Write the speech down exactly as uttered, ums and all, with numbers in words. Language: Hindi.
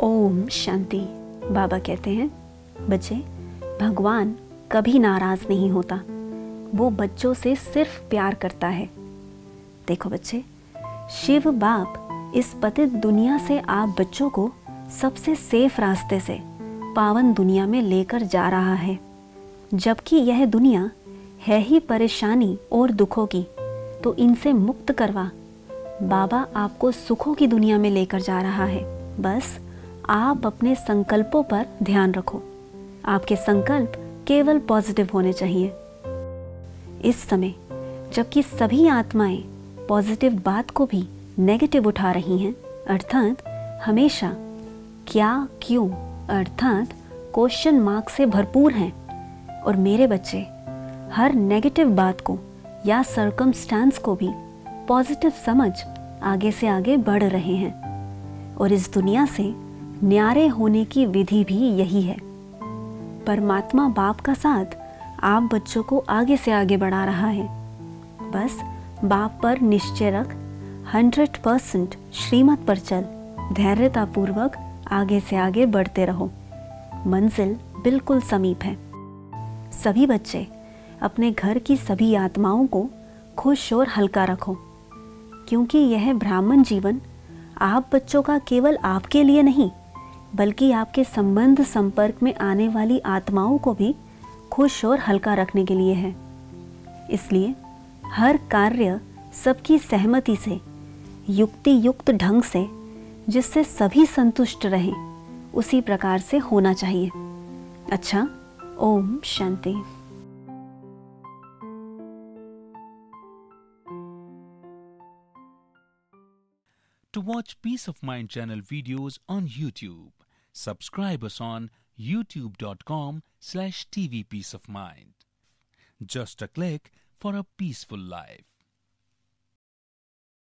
ओम शांति। बाबा कहते हैं, बच्चे, भगवान कभी नाराज नहीं होता, वो बच्चों से सिर्फ प्यार करता है। देखो बच्चे, शिव बाप इस पतित दुनिया से आप बच्चों को सबसे सेफ रास्ते से पावन दुनिया में लेकर जा रहा है, जबकि यह दुनिया है ही परेशानी और दुखों की। तो इनसे मुक्त करवा बाबा आपको सुखों की दुनिया में लेकर जा रहा है। बस आप अपने संकल्पों पर ध्यान रखो। आपके संकल्प केवल पॉजिटिव होने चाहिए। इस समय जबकि सभी आत्माएं पॉजिटिव बात को भी नेगेटिव उठा रही हैं, अर्थात हमेशा क्या क्यों अर्थात क्वेश्चन मार्क से भरपूर हैं, और मेरे बच्चे हर नेगेटिव बात को या सर्कमस्टांस को भी पॉजिटिव समझ आगे से आगे बढ़ रहे हैं। और इस दुनिया से न्यारे होने की विधि भी यही है। परमात्मा बाप का साथ आप बच्चों को आगे से आगे बढ़ा रहा है। बस बाप पर निश्चय रख, हंड्रेड परसेंट श्रीमत पर चल, धैर्यतापूर्वक आगे से आगे बढ़ते रहो। मंजिल बिल्कुल समीप है। सभी बच्चे अपने घर की सभी आत्माओं को खुश और हल्का रखो, क्योंकि यह ब्राह्मण जीवन आप बच्चों का केवल आपके लिए नहीं, बल्कि आपके संबंध संपर्क में आने वाली आत्माओं को भी खुश और हल्का रखने के लिए है। इसलिए हर कार्य सबकी सहमति से, युक्ति युक्त ढंग से, जिससे सभी संतुष्ट रहें, उसी प्रकार से होना चाहिए। अच्छा, Om Shanti. To watch Peace of Mind channel videos on YouTube, subscribe us on youtube dot com slash T V Peace of Mind. Just a click for a peaceful life.